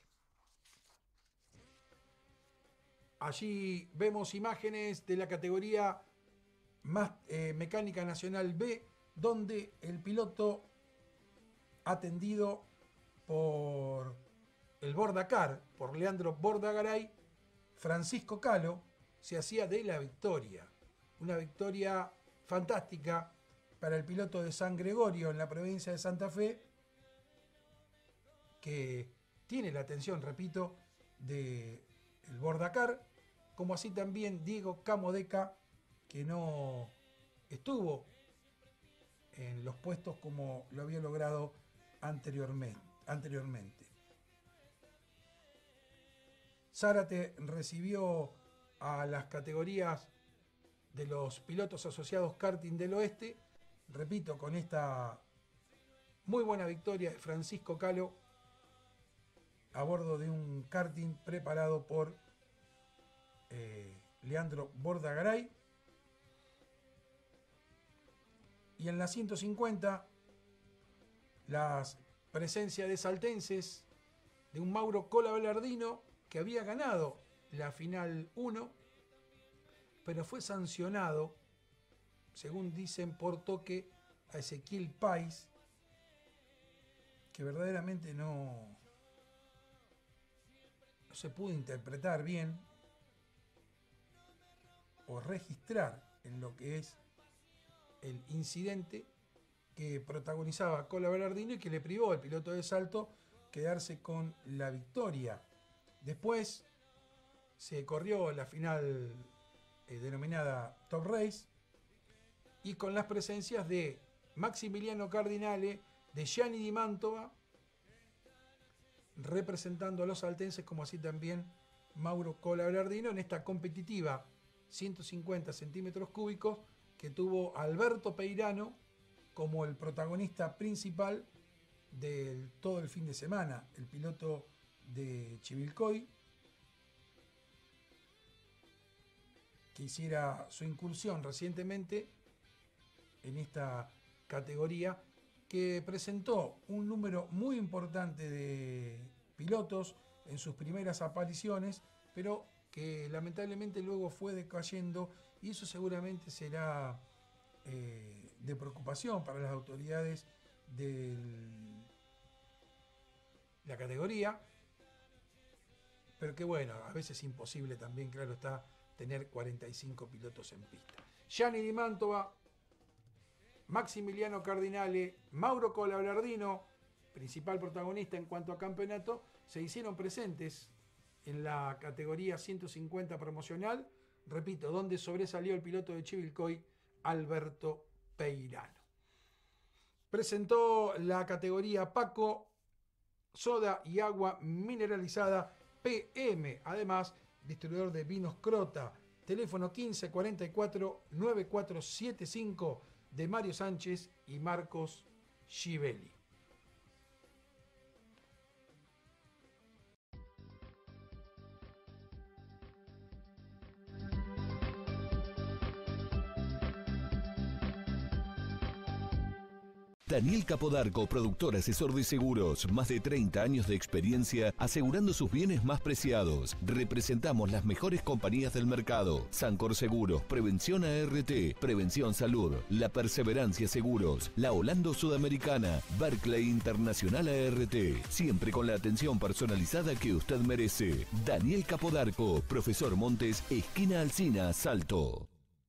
Allí vemos imágenes de la categoría más, eh, Mecánica Nacional B, donde el piloto atendido por el Bordacar, por Leandro Bordagaray, Francisco Calo, se hacía de la victoria. Una victoria fantástica para el piloto de San Gregorio en la provincia de Santa Fe, que tiene la atención, repito, de el Bordacar, como así también Diego Camodeca, que no estuvo en los puestos como lo había logrado anteriormente. anteriormente. Zárate recibió a las categorías de los pilotos asociados karting del oeste, repito, con esta muy buena victoria de Francisco Calo a bordo de un karting preparado por eh, Leandro Bordagaray. Y en la ciento cincuenta, las presencias de saltenses, de un Mauro Colabelardino que había ganado la final uno, pero fue sancionado, según dicen, por toque a Ezequiel Pais, que verdaderamente no, no se pudo interpretar bien o registrar en lo que es el incidente que protagonizaba Cola Berardino y que le privó al piloto de Salto quedarse con la victoria. Después se corrió la final eh, denominada Top Race y con las presencias de Maximiliano Cardinale, de Gianni Di Mantova, representando a los saltenses, como así también Mauro Cola Berardino en esta competitiva ciento cincuenta centímetros cúbicos que tuvo Alberto Peirano como el protagonista principal de todo el fin de semana, el piloto de Chivilcoy, que hiciera su incursión recientemente en esta categoría, que presentó un número muy importante de pilotos en sus primeras apariciones, pero que lamentablemente luego fue decayendo, y eso seguramente será eh, de preocupación para las autoridades de la categoría, pero que bueno, a veces es imposible también, claro está, tener cuarenta y cinco pilotos en pista. Gianni Di Mantova, Maximiliano Cardinale, Mauro Cola Berardino, principal protagonista en cuanto a campeonato, se hicieron presentes en la categoría ciento cincuenta promocional, repito, donde sobresalió el piloto de Chivilcoy, Alberto Peirano. Presentó la categoría Paco, soda y agua mineralizada P M, además distribuidor de vinos Crota, teléfono quince cuarenta y cuatro noventa y cuatro setenta y cinco, de Mario Sánchez y Marcos Givelli. Daniel Capodarco, productor asesor de seguros, más de treinta años de experiencia asegurando sus bienes más preciados. Representamos las mejores compañías del mercado: Sancor Seguros, Prevención A R T, Prevención Salud, La Perseverancia Seguros, La Holando Sudamericana, Barclay Internacional A R T, siempre con la atención personalizada que usted merece. Daniel Capodarco, Profesor Montes, esquina Alsina, Salto.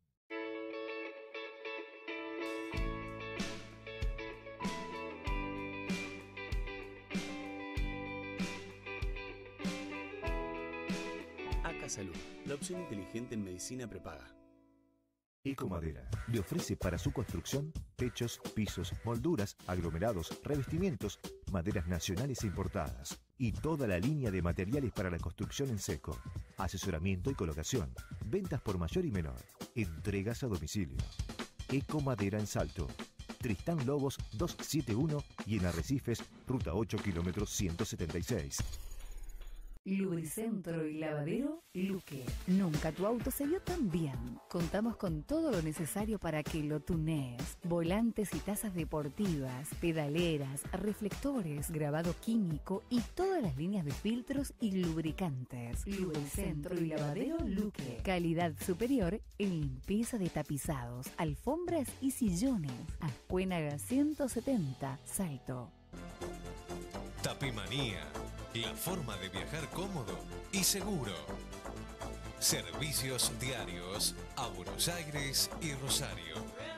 Salud, la opción inteligente en medicina prepaga. Ecomadera le ofrece para su construcción techos, pisos, molduras, aglomerados, revestimientos, maderas nacionales e importadas y toda la línea de materiales para la construcción en seco, asesoramiento y colocación, ventas por mayor y menor, entregas a domicilio. Ecomadera en Salto, Tristán Lobos doscientos setenta y uno y en Arrecifes, ruta ocho kilómetros ciento setenta y seis. Lubricentro y lavadero Luque. Nunca tu auto se vio tan bien. Contamos con todo lo necesario para que lo tunees. Volantes y tazas deportivas, pedaleras, reflectores, grabado químico y todas las líneas de filtros y lubricantes. Lubricentro y lavadero Luque. Calidad superior en limpieza de tapizados, alfombras y sillones. Ascuénaga ciento setenta, Salto. Tapimanía, la forma de viajar cómodo y seguro. Servicios diarios a Buenos Aires y Rosario.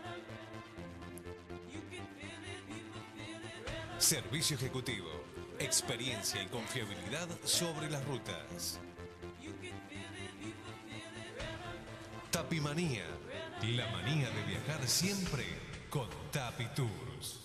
Servicio ejecutivo, experiencia y confiabilidad sobre las rutas. Tapimanía, la manía de viajar siempre con Tapi Tours.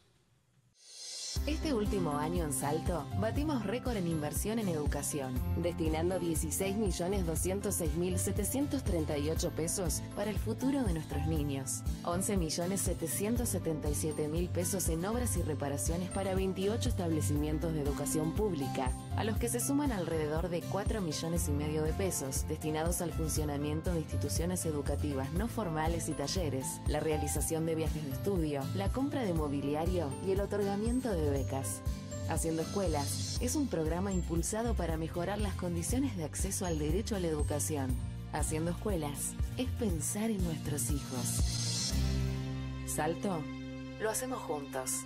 Este último año en Salto, batimos récord en inversión en educación, destinando dieciséis millones doscientos seis mil setecientos treinta y ocho pesos para el futuro de nuestros niños, once millones setecientos setenta y siete mil pesos en obras y reparaciones para veintiocho establecimientos de educación pública, a los que se suman alrededor de cuatro millones y medio de pesos destinados al funcionamiento de instituciones educativas no formales y talleres, la realización de viajes de estudio, la compra de mobiliario y el otorgamiento de becas. Haciendo Escuelas es un programa impulsado para mejorar las condiciones de acceso al derecho a la educación. Haciendo Escuelas es pensar en nuestros hijos. Salto, lo hacemos juntos.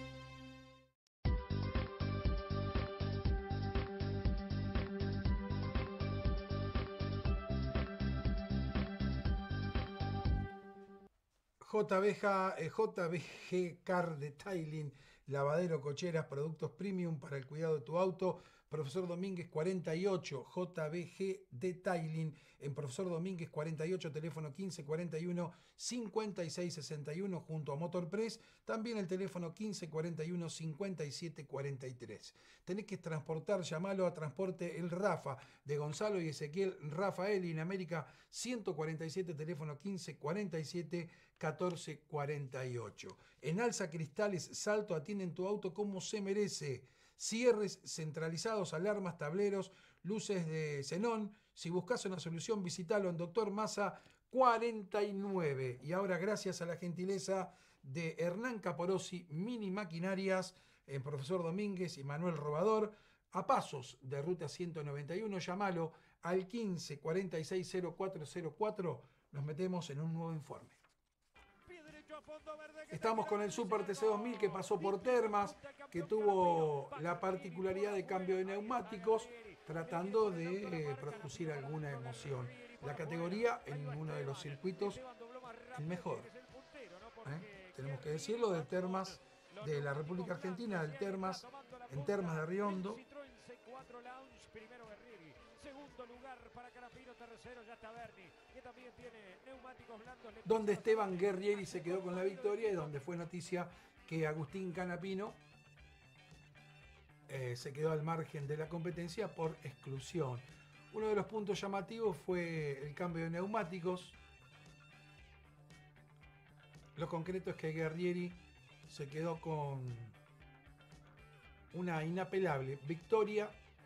J B G, eh, J B G Car Detailing, lavadero, cocheras, productos premium para el cuidado de tu auto. Profesor Domínguez cuarenta y ocho, J B G Detailing, en Profesor Domínguez cuarenta y ocho, teléfono quince cuarenta y uno, cincuenta y seis sesenta y uno, junto a Motorpress. También el teléfono quince cuarenta y uno, cincuenta y siete cuarenta y tres. Tenés que transportar, llamalo a Transporte El Rafa, de Gonzalo y Ezequiel Rafael, en América ciento cuarenta y siete, teléfono quince cuarenta y siete, catorce cuarenta y ocho. En Alza Cristales Salto atienden tu auto como se merece. Cierres centralizados, alarmas, tableros, luces de xenón. Si buscas una solución, visitalo en Doctor Massa cuarenta y nueve. Y ahora, gracias a la gentileza de Hernán Caporosi, Mini Maquinarias, en Profesor Domínguez y Manuel Robador, a pasos de Ruta ciento noventa y uno, llamalo al quince cuarenta y seis, cero cuatro cero cuatro. Nos metemos en un nuevo informe. Estamos con el Super T C dos mil que pasó por Termas, que tuvo la particularidad de cambio de neumáticos, tratando de eh, producir alguna emoción. La categoría en uno de los circuitos el mejor. ¿Eh? Tenemos que decirlo, de Termas de la República Argentina, del Termas, en Termas de Riondo. Donde Esteban Guerrieri se quedó con la victoria y donde fue noticia que Agustín Canapino eh, se quedó al margen de la competencia por exclusión. Uno de los puntos llamativos fue el cambio de neumáticos. Lo concreto es que Guerrieri se quedó con una inapelable victoria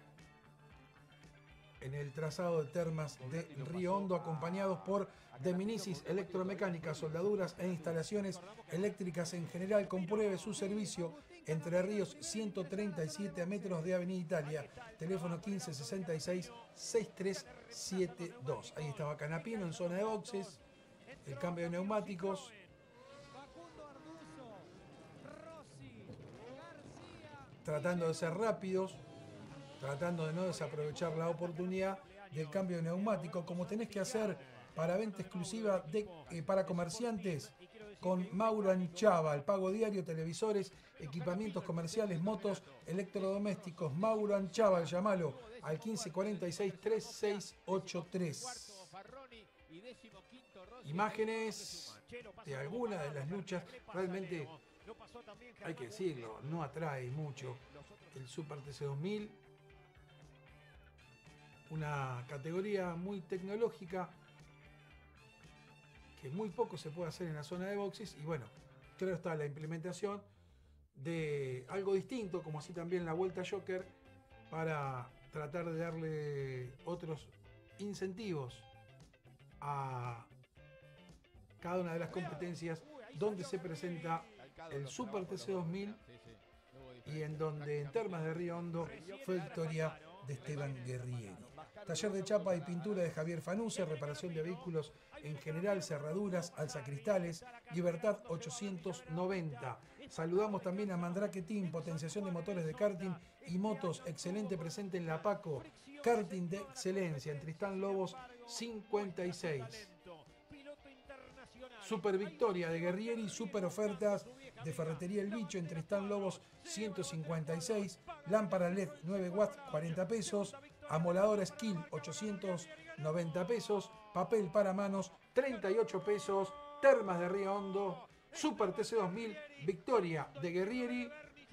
en el trazado de Termas de Río Hondo, acompañados por Deminicis Electromecánica, Soldaduras e Instalaciones Eléctricas en general. Compruebe su servicio. Entre Ríos ciento treinta y siete, a metros de Avenida Italia. Teléfono quince sesenta y seis, sesenta y tres setenta y dos. Ahí estaba Canapino en zona de boxes. El cambio de neumáticos. Tratando de ser rápidos, tratando de no desaprovechar la oportunidad del cambio de neumático, como tenés que hacer para venta exclusiva de, eh, para comerciantes con Mauro Anchava, el pago diario, televisores, equipamientos comerciales, motos, electrodomésticos. Mauro Anchava, llamalo al quince cuarenta y seis, treinta y seis ochenta y tres. Imágenes de algunas de las luchas. Realmente, hay que decirlo, no atrae mucho el Super T C dos mil. Una categoría muy tecnológica que muy poco se puede hacer en la zona de boxes. Y bueno, claro está la implementación de algo distinto, como así también la Vuelta Joker, para tratar de darle otros incentivos a cada una de las competencias donde se presenta el Super T C dos mil y en donde en Termas de Río Hondo fue victoria de Esteban Guerrieri. Taller de chapa y pintura de Javier Fanuce, reparación de vehículos en general, cerraduras, alzacristales, Libertad ochocientos noventa. Saludamos también a Mandrake Team, potenciación de motores de karting y motos, excelente presente en la Paco, karting de excelencia, en Tristán Lobos cincuenta y seis. Super victoria de Guerrieri, super ofertas de Ferretería El Bicho en Tristán Lobos ciento cincuenta y seis, lámpara L E D nueve watts cuarenta pesos, amoladora Skill ochocientos noventa pesos, papel para manos treinta y ocho pesos, Termas de Río Hondo, Super T C dos mil, victoria de Guerrieri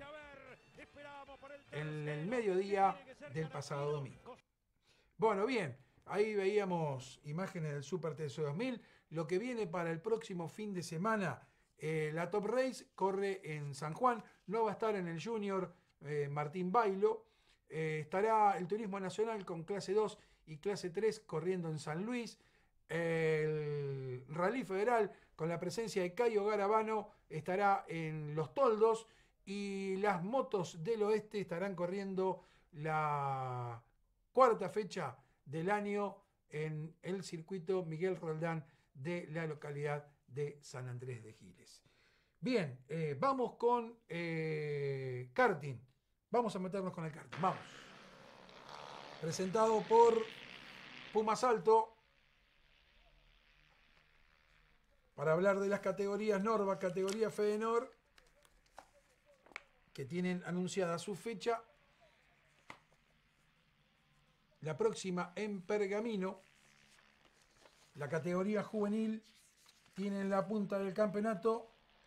en el mediodía del pasado domingo. Bueno, bien, ahí veíamos imágenes del Super T C dos mil. Lo que viene para el próximo fin de semana, eh, la Top Race corre en San Juan, no va a estar en el Junior eh, Martín Bailo, eh, estará el Turismo Nacional con clase dos y clase tres corriendo en San Luis, el Rally Federal con la presencia de Cayo Garabano estará en Los Toldos y las motos del oeste estarán corriendo la cuarta fecha del año en el circuito Miguel Roldán de la localidad de San Andrés de Giles. Bien, eh, vamos con eh, karting. Vamos a meternos con el karting. Vamos. Presentado por Puma Salto. para hablar de las categorías Norva, categoría Fedenor, que tienen anunciada su fecha. La próxima en Pergamino. La categoría juvenil tiene en la punta del campeonato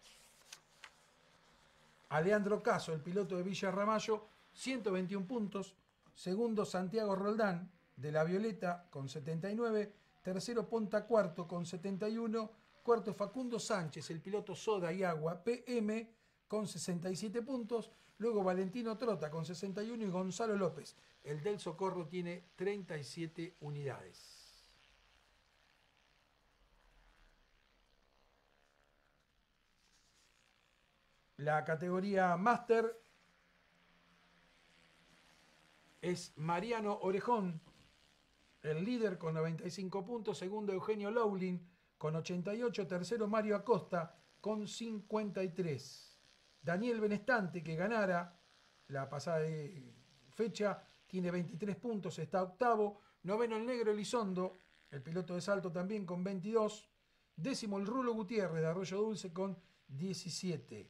a Leandro Caso, el piloto de Villa Ramallo, ciento veintiún puntos. Segundo, Santiago Roldán, de la Violeta, con setenta y nueve. Tercero, Ponta Cuarto, con setenta y uno. Cuarto, Facundo Sánchez, el piloto Soda y Agua P M, con sesenta y siete puntos. Luego Valentino Trota, con sesenta y uno. Y Gonzalo López, el del Socorro, tiene treinta y siete unidades. La categoría Master es Mariano Orejón, el líder con noventa y cinco puntos. Segundo, Eugenio Lowlin con ochenta y ocho. Tercero, Mario Acosta con cincuenta y tres. Daniel Benestante, que ganara la pasada fecha, tiene veintitrés puntos, está octavo. Noveno, el Negro Elizondo, el piloto de salto, también con veintidós. Décimo, el Rulo Gutiérrez de Arroyo Dulce con diecisiete.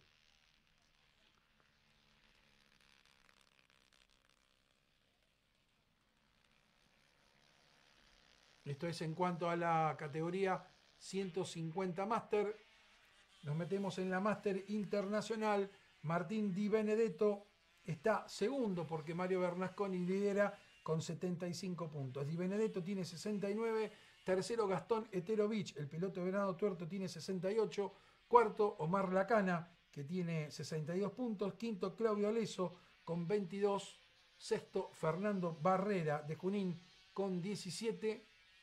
Esto es en cuanto a la categoría ciento cincuenta Master. Nos metemos en la Master Internacional. Martín Di Benedetto está segundo porque Mario Bernasconi lidera con setenta y cinco puntos. Di Benedetto tiene sesenta y nueve. Tercero, Gastón Eterovich, el piloto de Venado Tuerto, tiene sesenta y ocho. Cuarto, Omar Lacana, que tiene sesenta y dos puntos. Quinto, Claudio Leso con veintidós. Sexto, Fernando Barrera de Junín con diecisiete.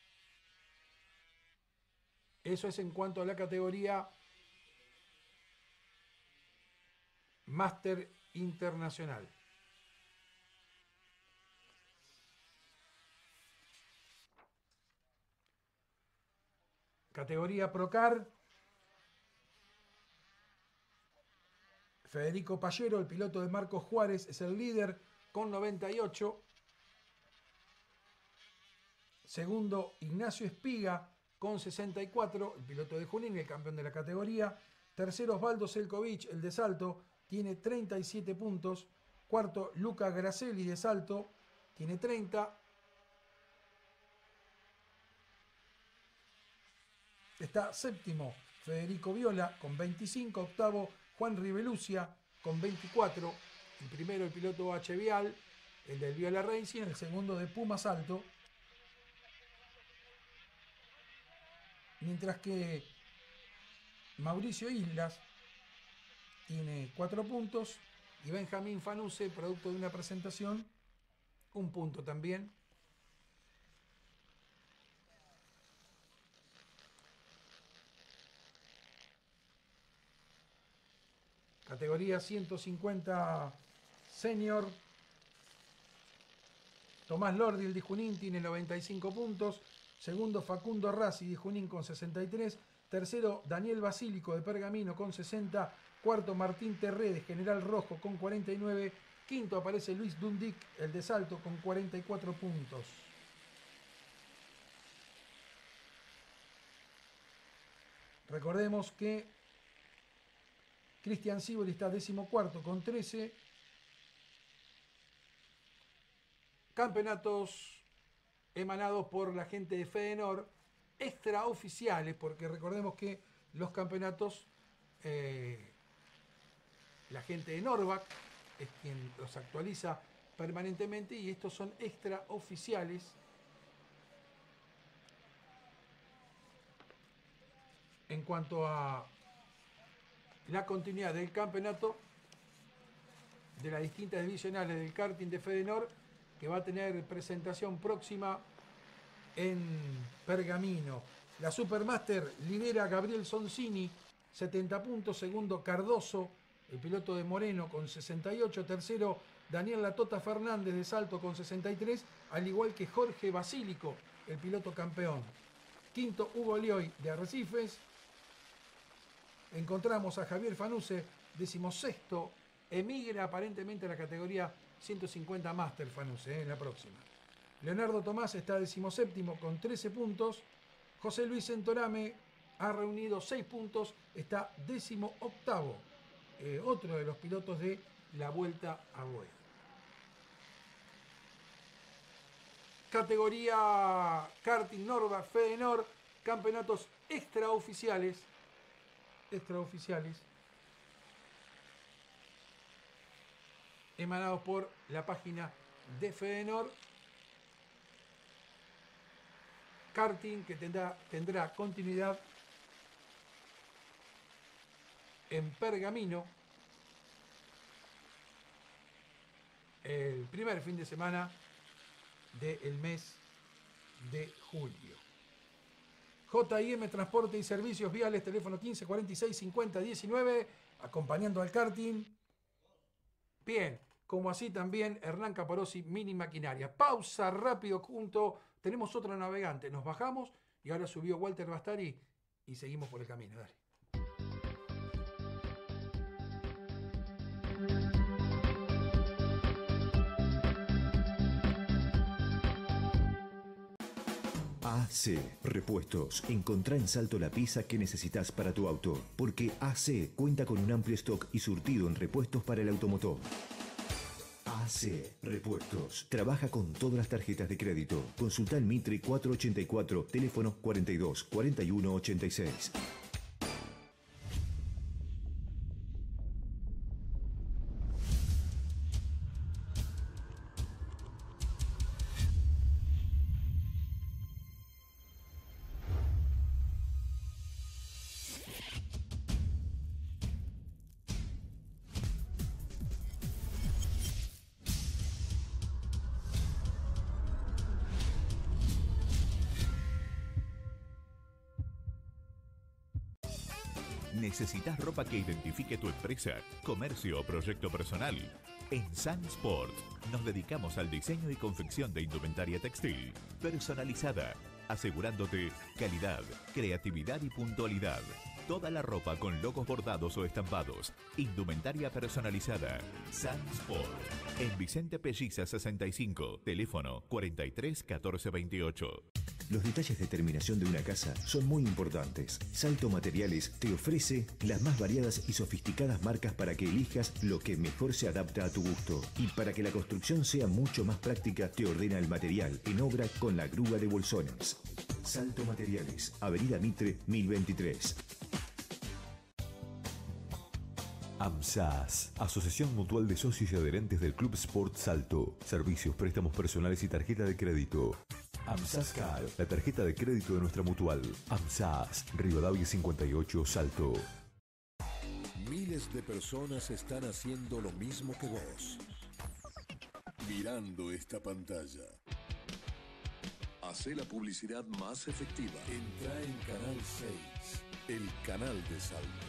Eso es en cuanto a la categoría Máster Internacional. Categoría Procar. Federico Pallero, el piloto de Marcos Juárez, es el líder con noventa y ocho. Segundo, Ignacio Espiga con sesenta y cuatro, el piloto de Junín, el campeón de la categoría. Tercero, Osvaldo Selkovic, el de salto, tiene treinta y siete puntos. Cuarto, Luca Gracelli de salto, tiene treinta. Está séptimo, Federico Viola con veinticinco. Octavo, Juan Rivelucia con veinticuatro. El primero, el piloto H. Vial, el del Viola Racing. El segundo, de Puma Salto. Mientras que Mauricio Islas tiene cuatro puntos y Benjamín Fanuse, producto de una presentación, un punto también. Categoría ciento cincuenta Senior. Tomás Lordi, el de Junín, tiene noventa y cinco puntos. Segundo, Facundo Rassi de Junín con sesenta y tres. Tercero, Daniel Basílico de Pergamino con sesenta. Cuarto, Martín Terré de General Rojo con cuarenta y nueve. Quinto aparece Luis Dundic, el de Salto, con cuarenta y cuatro puntos. Recordemos que Cristian Sibori está decimocuarto con trece. Campeonatos emanados por la gente de Fedenor, extraoficiales, porque recordemos que los campeonatos, eh, la gente de Norvac es quien los actualiza permanentemente y estos son extraoficiales. En cuanto a la continuidad del campeonato de las distintas divisionales del karting de Fedenor, que va a tener presentación próxima en Pergamino. La Supermaster lidera Gabriel Soncini, setenta puntos. Segundo, Cardoso, el piloto de Moreno, con sesenta y ocho. Tercero, Daniel Latota Fernández de Salto con sesenta y tres, al igual que Jorge Basílico, el piloto campeón. Quinto, Hugo Lioy de Arrecifes. Encontramos a Javier Fanuse, decimosexto. Emigra aparentemente a la categoría ciento cincuenta Master Fanuse, eh, en la próxima. Leonardo Tomás está decimoséptimo con trece puntos. José Luis Entorame ha reunido seis puntos, está décimo octavo. Eh, otro de los pilotos de la Vuelta a Rueda. Categoría karting Norva, Fedenor, campeonatos extraoficiales, extraoficiales, emanados por la página de Fedenor. Karting que tendrá, tendrá continuidad en Pergamino el primer fin de semana del mes de julio. J I M Transporte y Servicios Viales, teléfono quince cuarenta y seis cincuenta diecinueve, acompañando al karting. Bien, como así también Hernán Caparossi, Mini Maquinaria. Pausa rápido junto, tenemos otro navegante, nos bajamos y ahora subió Walter Bastari y seguimos por el camino, dale. A C Repuestos. Encontrá en Salto la pieza que necesitas para tu auto, porque A C cuenta con un amplio stock y surtido en repuestos para el automotor. A C Repuestos. Trabaja con todas las tarjetas de crédito. Consulta el Mitre cuatrocientos ochenta y cuatro, teléfono cuarenta y dos cuarenta y uno ochenta y seis. ¿Necesitas ropa que identifique tu empresa, comercio o proyecto personal? En Sun Sport nos dedicamos al diseño y confección de indumentaria textil personalizada, asegurándote calidad, creatividad y puntualidad. Toda la ropa con logos bordados o estampados. Indumentaria personalizada. Sun Sport. En Vicente Pelliza sesenta y cinco. Teléfono cuarenta y tres catorce veintiocho. Los detalles de terminación de una casa son muy importantes. Salto Materiales te ofrece las más variadas y sofisticadas marcas para que elijas lo que mejor se adapta a tu gusto. Y para que la construcción sea mucho más práctica, te ordena el material en obra con la grúa de bolsones. Salto Materiales, Avenida Mitre mil veintitrés. AMSAS, Asociación Mutual de Socios y Adherentes del Club Sport Salto. Servicios, préstamos personales y tarjeta de crédito. AMSAS Car, la tarjeta de crédito de nuestra mutual. AMSAS, Rivadavia cincuenta y ocho, Salto. Miles de personas están haciendo lo mismo que vos. Mirando esta pantalla. Hacé la publicidad más efectiva. Entra en Canal seis, el canal de Salto.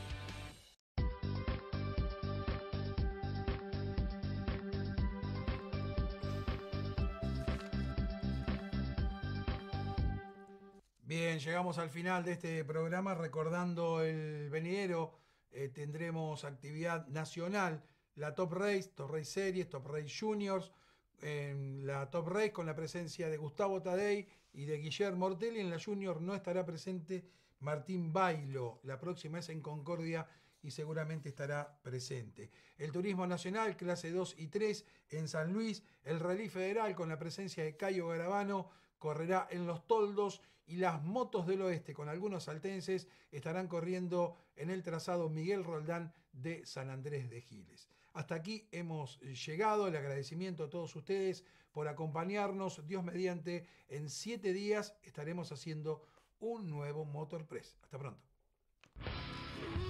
Bien, llegamos al final de este programa recordando el venidero. Eh, tendremos actividad nacional, la Top Race, Top Race Series, Top Race Juniors, en la Top Race con la presencia de Gustavo Tadei y de Guillermo Ortelli. En la Junior no estará presente Martín Bailo, la próxima es en Concordia y seguramente estará presente. El Turismo Nacional, clase dos y tres en San Luis, el Rally Federal con la presencia de Cayo Garabano correrá en Los Toldos y las Motos del Oeste con algunos saltenses estarán corriendo en el trazado Miguel Roldán de San Andrés de Giles. Hasta aquí hemos llegado, el agradecimiento a todos ustedes por acompañarnos. Dios mediante, en siete días estaremos haciendo un nuevo Motor Press. Hasta pronto.